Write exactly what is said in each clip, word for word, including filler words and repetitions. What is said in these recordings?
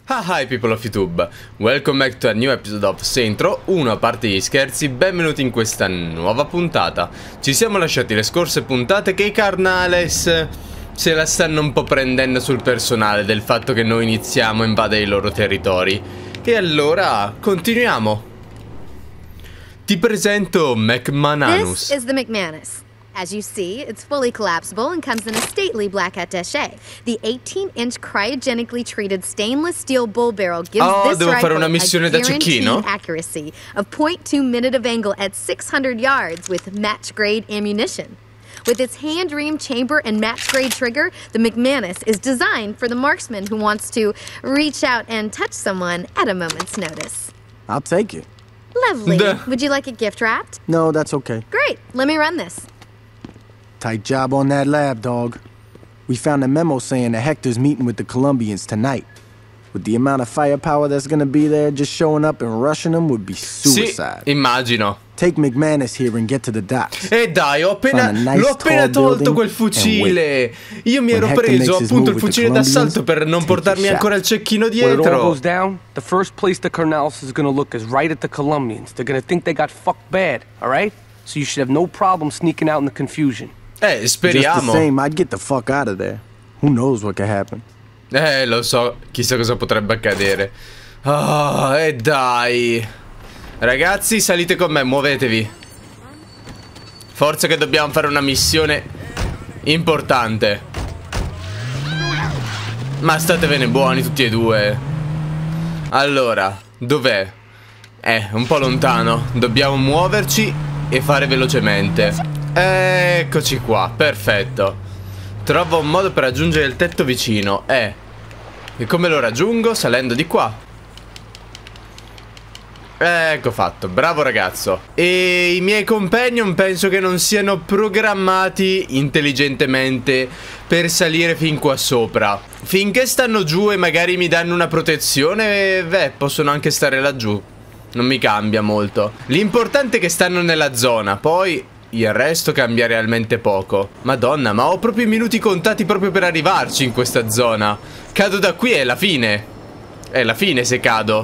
Hi people of YouTube, welcome back to a new episode of Saints Row uno. A parte gli scherzi, benvenuti in questa nuova puntata. Ci siamo lasciati le scorse puntate che i Carnales se la stanno un po' prendendo sul personale del fatto che noi iniziamo a invadere i loro territori. E allora, continuiamo. Ti presento McManus. This is the McManus. As you see, it's fully collapsible and comes in a stately black attaché. The eighteen inch cryogenically treated stainless steel bull barrel gives oh, this devo fare una rifle missione a da guaranteed cecchino? accuracy of zero point two minute of angle at six hundred yards with match-grade ammunition. With its hand-ream chamber and match-grade trigger, the McManus is designed for the marksman who wants to reach out and touch someone at a moment's notice. I'll take it. Lovely. Duh. Would you like it gift-wrapped? No, that's okay. Great. Let me run this. Tight job on that lab, dog. We found a memo saying that Hector's meeting with the Colombians tonight. With the amount of firepower that's gonna be there, just showing up and rushing them would be suicide. Sì, immagino. Take McManus here and get to the docks. E dai, ho appena, nice l'ho appena tolto quel fucile. Io mi ero preso appunto il fucile d'assalto per non portarmi ancora il cecchino When it all dietro. goes down, the first place the Carnales is gonna look is right at the Colombians. They're gonna think they got fucked bad, alright? So you should have no problem sneaking out in the confusion. Eh, Just the speriamo. same, I'd get the fuck out of there. Who knows what could happen? Eh, lo so, chissà cosa potrebbe accadere. Ah, e dai. Ragazzi, salite con me, muovetevi. Forza che dobbiamo fare una missione importante. Ma statevene buoni tutti e due. Allora, dov'è? Eh, un po' lontano. Dobbiamo muoverci e fare velocemente. Eccoci qua, perfetto. Trovo un modo per raggiungere il tetto vicino. Eh, e come lo raggiungo? Salendo di qua. Ecco fatto, bravo ragazzo. E i miei companion penso che non siano programmati intelligentemente per salire fin qua sopra. Finché stanno giù e magari mi danno una protezione, beh, possono anche stare laggiù. Non mi cambia molto. L'importante è che stanno nella zona, poi il resto cambia realmente poco. Madonna, ma ho proprio i minuti contati proprio per arrivarci in questa zona. Cado da qui è la fine. È la fine se cado.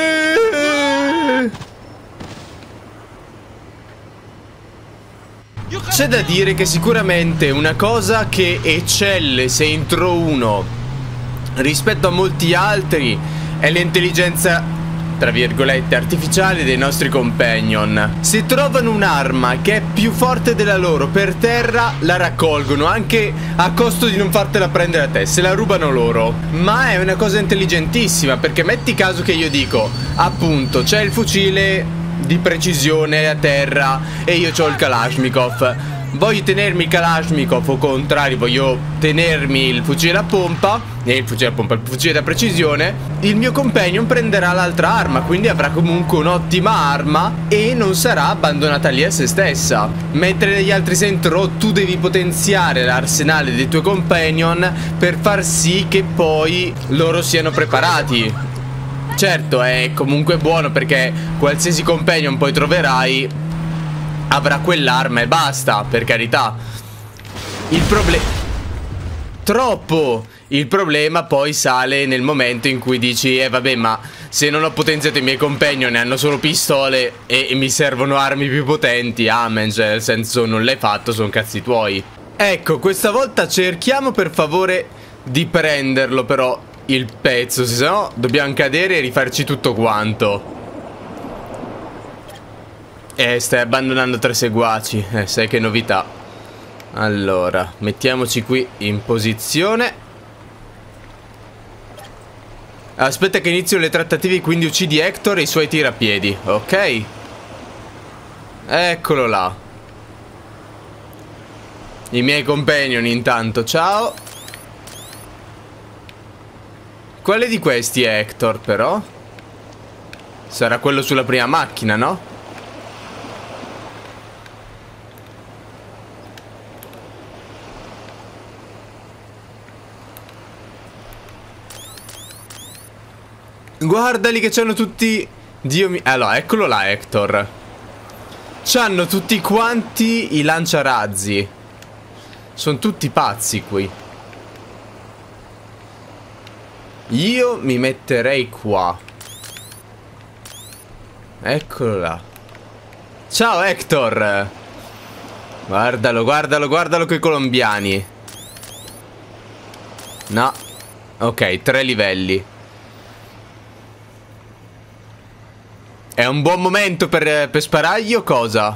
C'è da dire che sicuramente una cosa che eccelle Saints Row uno rispetto a molti altri è l'intelligenza, tra virgolette, artificiale dei nostri companion. Se trovano un'arma che è più forte della loro per terra, la raccolgono, anche a costo di non fartela prendere a te, se la rubano loro. Ma è una cosa intelligentissima, perché metti caso che io dico, appunto, c'è il fucile di precisione a terra e io c'ho il Kalashnikov. Voglio tenermi il Kalashnikov, o contrario, voglio tenermi il fucile a pompa. E il fucile a pompa, il fucile da precisione. Il mio companion prenderà l'altra arma, quindi avrà comunque un'ottima arma e non sarà abbandonata lì a se stessa. Mentre negli altri Saints Row tu devi potenziare l'arsenale dei tuoi companion per far sì che poi loro siano preparati. Certo, è comunque buono perché qualsiasi companion poi troverai avrà quell'arma e basta, per carità. Il problema... Troppo! Il problema poi sale nel momento in cui dici, eh vabbè, ma se non ho potenziato i miei companion e hanno solo pistole e, e mi servono armi più potenti, amen, cioè nel senso non l'hai fatto, sono cazzi tuoi. Ecco, questa volta cerchiamo per favore di prenderlo però il pezzo, se no dobbiamo cadere e rifarci tutto quanto. Eh, stai abbandonando tre seguaci. Eh, sai che novità. Allora, mettiamoci qui in posizione. Aspetta che inizio le trattative, quindi uccidi Hector e i suoi tirapiedi. Ok. Eccolo là. I miei companion intanto, ciao. Quale di questi è Hector però? Sarà quello sulla prima macchina, no? Guardali che c'hanno tutti... Dio mio... Allora, eccolo là Hector. C'hanno tutti quanti i lanciarazzi. Sono tutti pazzi qui. Io mi metterei qua. Eccolo là. Ciao Hector. Guardalo, guardalo, guardalo coi colombiani. No. Ok, tre livelli. È un buon momento per, per sparargli o cosa?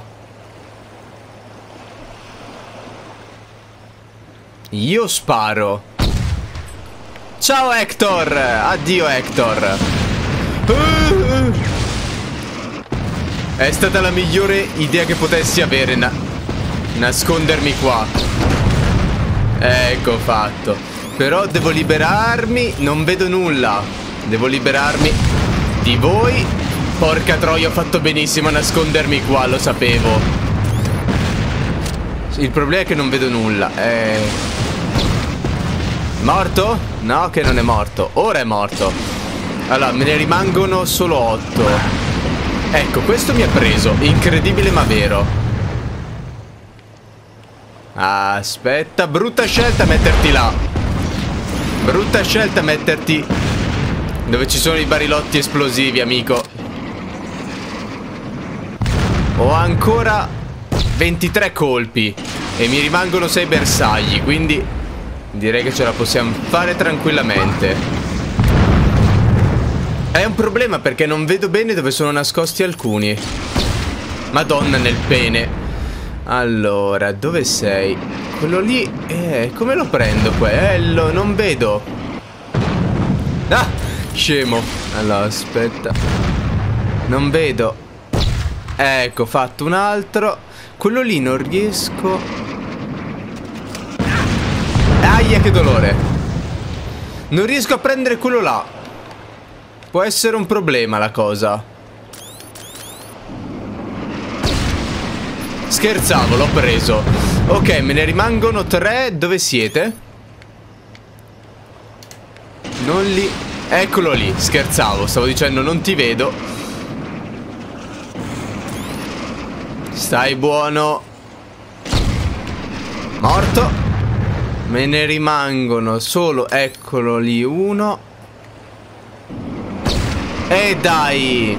Io sparo. Ciao Hector. Addio Hector. uh, È stata la migliore idea che potessi avere, na nascondermi qua. Ecco fatto. Però devo liberarmi. Non vedo nulla. Devo liberarmi di voi. Porca troia, ho fatto benissimo a nascondermi qua, lo sapevo. Il problema è che non vedo nulla. È... morto? No, che non è morto. Ora è morto. Allora, me ne rimangono solo otto. Ecco, questo mi ha preso. Incredibile ma vero. Aspetta, brutta scelta metterti là. Brutta scelta metterti dove ci sono i barilotti esplosivi, amico. Ho ancora ventitré colpi e mi rimangono sei bersagli, quindi direi che ce la possiamo fare tranquillamente. È un problema perché non vedo bene dove sono nascosti alcuni. Madonna nel pene. Allora, dove sei? Quello lì, eh, come lo prendo quello? Non vedo. Ah, scemo. Allora, aspetta. Non vedo. Ecco, fatto un altro. Quello lì non riesco. Aia, che dolore. Non riesco a prendere quello là. Può essere un problema la cosa. Scherzavo, l'ho preso. Ok, me ne rimangono tre. Dove siete? Non li... Eccolo lì, scherzavo. Stavo dicendo non ti vedo. Stai buono. Morto. Me ne rimangono solo... Eccolo lì, uno. E dai.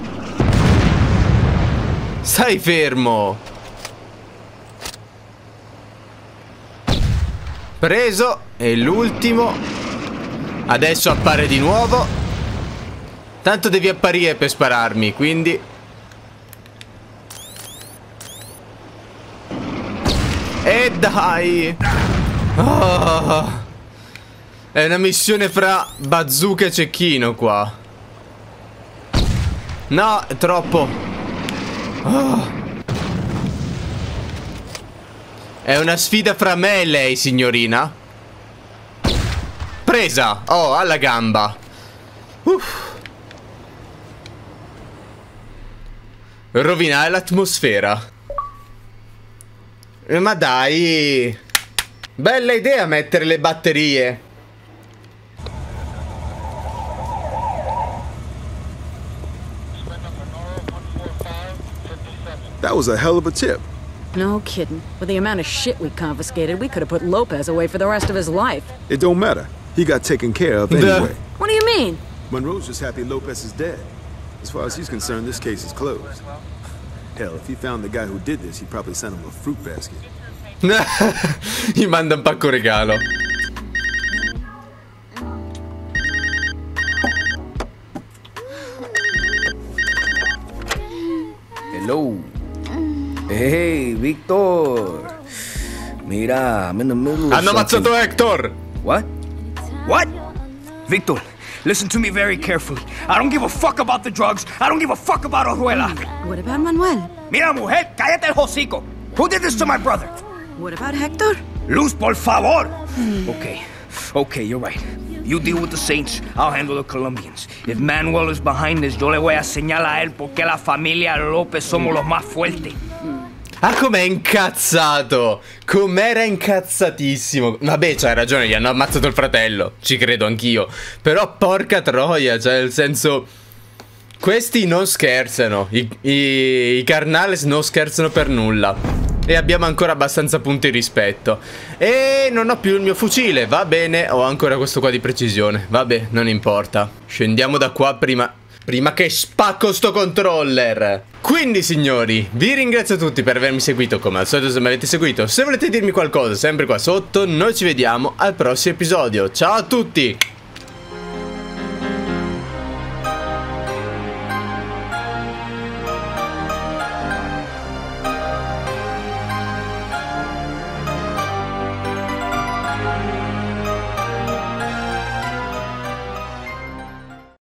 Stai fermo. Preso. E l'ultimo. Adesso appare di nuovo. Tanto devi apparire per spararmi, quindi... E dai. Oh. È una missione fra bazooka e cecchino qua. No, è troppo. Oh. È una sfida fra me e lei, signorina. Presa. Oh, alla gamba. Uff. Rovinare l'atmosfera. Ma dai. Bella idea mettere le batterie. That was a hell of a tip. No kidding. With the amount of shit we confiscated, we could have put Lopez away for the rest of his life. It don't matter. He got taken care of anyway. What do you mean? Monroe's just happy Lopez is dead. As far as he's concerned, this case is closed. Hell, if he found the guy who did this, he'd probably send him a fruit basket. Gli manda un pacco regalo. Hello. Hey, Victor. Mira, I'm in the middle of Hanno ammazzato something. Hector. What? What? Victor, listen to me very carefully. I don't give a fuck about the drugs. I don't give a fuck about Oruela. What about Manuel? Mira, mujer, cállate el hocico. Who did this to my brother? What about Hector? Luz, por favor. Okay, okay, you're right. You deal with the Saints, I'll handle the Colombians. If Manuel is behind this, yo le voy a señalar a él porque la familia López somos los más fuertes. Ah, com'è incazzato. Com'era incazzatissimo. Vabbè, c'hai ragione, gli hanno ammazzato il fratello. Ci credo anch'io. Però porca troia, cioè nel senso... Questi non scherzano. I, i, i Carnales non scherzano per nulla. e abbiamo ancora abbastanza punti rispetto. E non ho più il mio fucile, va bene, ho ancora questo qua di precisione. Vabbè, non importa. Scendiamo da qua prima... Prima che spacco sto controller. Quindi signori, vi ringrazio tutti per avermi seguito. Come al solito, se mi avete seguito, se volete dirmi qualcosa, sempre qua sotto. Noi ci vediamo al prossimo episodio. Ciao a tutti.